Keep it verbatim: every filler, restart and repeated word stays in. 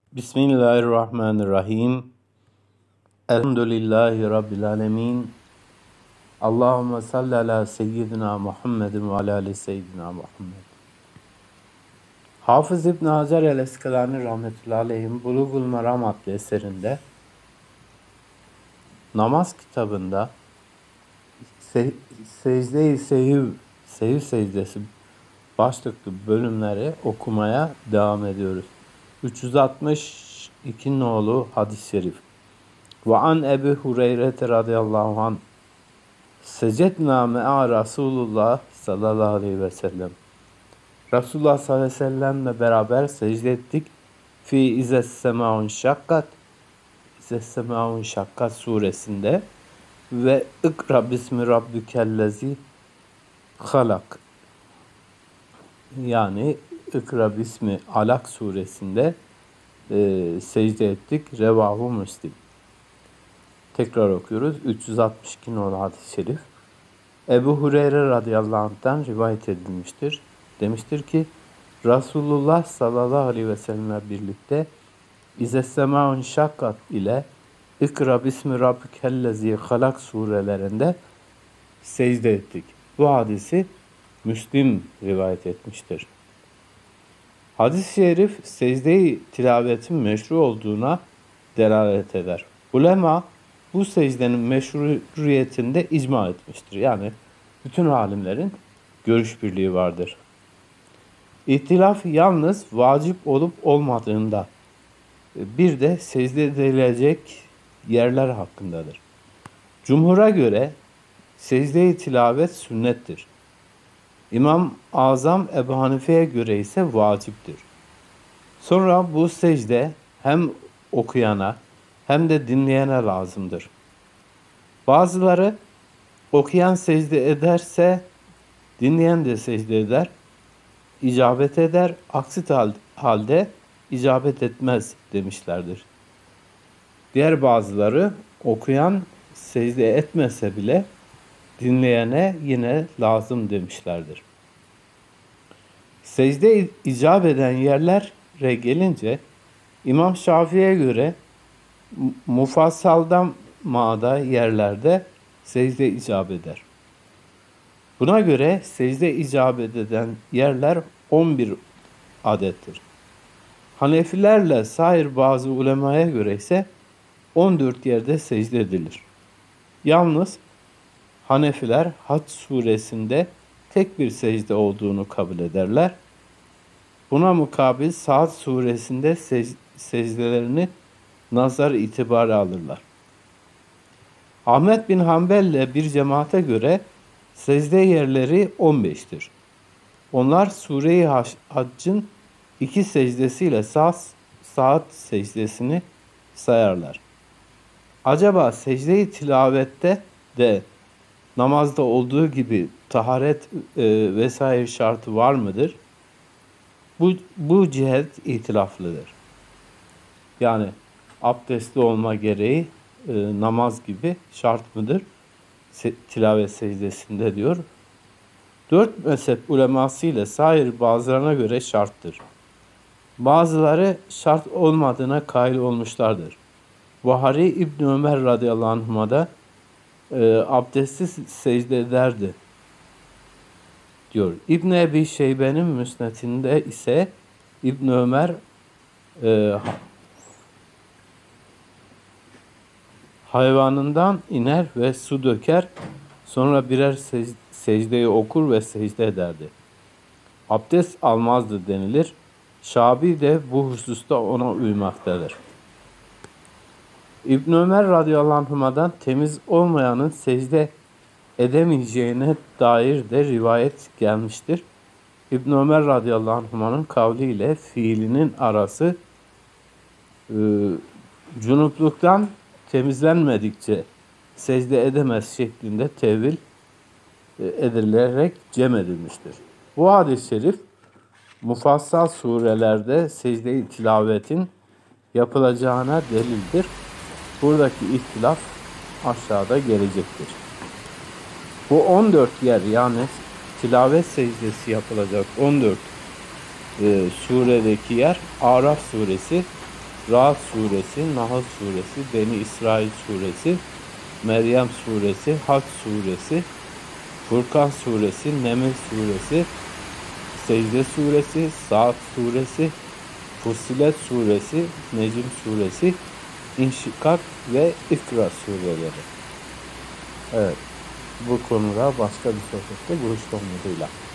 Bismillahirrahmanirrahim. Elhamdülillahi Rabbil alemin. Allahümme salli ala seyyidina Muhammedin ve ala ali seyyidina Muhammed. Hafız İbn Hacer el-Eskalani rahmetullahi aleyhim Bulugul Meram adlı eserinde namaz kitabında se secde-i sehiv, sehiv secdesi başlıklı bölümleri okumaya devam ediyoruz. üç yüz altmış iki nolu hadis-i şerif. Ve an Ebu Hureyre radıyallahu anh secedna me'a Resulullah sallallahu aleyhi ve sellem. Resulullah sallallahu aleyhi ve sellemle beraber secde ettik. Fi izes sema'un şakkat İzes sema'un şakkat suresinde ve ikra bismi rabbikellezi halak, yani İkra bismi Alak suresinde e, secde ettik. Revahu Müslim. Tekrar okuyoruz. üç yüz altmış iki nolu hadis-i şerif. Ebu Hureyre radıyallahu anh'tan rivayet edilmiştir. Demiştir ki Resulullah sallallahu aleyhi ve sellem'le birlikte İzes-semâun şakkat ile İkra bismi rabbikellezi halak surelerinde secde ettik. Bu hadisi Müslim rivayet etmiştir. Hadis-i şerif secde-i tilavetin meşru olduğuna delalet eder. Ulema bu secdenin meşruiyetinde icma etmiştir. Yani bütün alimlerin görüş birliği vardır. İhtilaf yalnız vacip olup olmadığında, bir de secde edilecek yerler hakkındadır. Cumhura göre secde-i tilavet sünnettir. İmam Azam Ebu Hanife'ye göre ise vaciptir. Sonra bu secde hem okuyana hem de dinleyene lazımdır. Bazıları okuyan secde ederse dinleyen de secde eder, icabet eder, aksi halde icabet etmez demişlerdir. Diğer bazıları okuyan secde etmese bile dinleyene yine lazım demişlerdir. Secde icap eden yerlere gelince İmam Şafii'ye göre mufassaldan ma'da yerlerde secde icap eder. Buna göre secde icap eden yerler on bir adettir. Hanefilerle sair bazı ulemaya göre ise on dört yerde secde edilir. Yalnız Hanefiler Hac suresinde tek bir secde olduğunu kabul ederler. Buna mukabil Saat suresinde sec secdelerini nazar itibarı alırlar. Ahmet bin Hanbel ile bir cemaate göre secde yerleri on beştir. Onlar Sure-i Hacc'ın iki secdesiyle saat, saat secdesini sayarlar. Acaba secde-i tilavette de namazda olduğu gibi taharet e, vesaire şartı var mıdır? Bu, bu cihet itilaflıdır. Yani abdestli olma gereği e, namaz gibi şart mıdır? Se, tilavet secdesinde diyor. Dört mezhep uleması ile sair bazılarına göre şarttır. Bazıları şart olmadığına kail olmuşlardır. Buhari İbn Ömer radıyallahu anhuma da e, abdestsiz secde ederdi diyor. İbn Ebi Şeybe'nin müsnedinde ise İbn Ömer e, hayvanından iner ve su döker, sonra birer sec secdeyi okur ve secde ederdi. Abdest almazdı denilir. Şabi de bu hususta ona uymaktadır. İbn Ömer radıyallahu anhuma'dan temiz olmayanın secde edemeyeceğine dair de rivayet gelmiştir. İbn Ömer radıyallahu anhuma'nın kavliyle fiilinin arası e, cunupluktan temizlenmedikçe secde edemez şeklinde tevil e, edilerek cem edilmiştir. Bu hadis-i şerif mufassal surelerde secde-i tilavetin yapılacağına delildir. Buradaki ihtilaf aşağıda gelecektir. Bu on dört yer, yani tilavet secdesi yapılacak on dört e, suredeki yer Araf suresi Ra'd suresi, Nahl suresi, Beni İsrail suresi, Meryem suresi, Hac suresi, Furkan suresi, Neml suresi, Secde suresi, Saat suresi, Fussilet suresi, Necm suresi, İnşikak ve İkra sureleri. Evet, bu konuda başka bir sohbette buluşma umuduyla.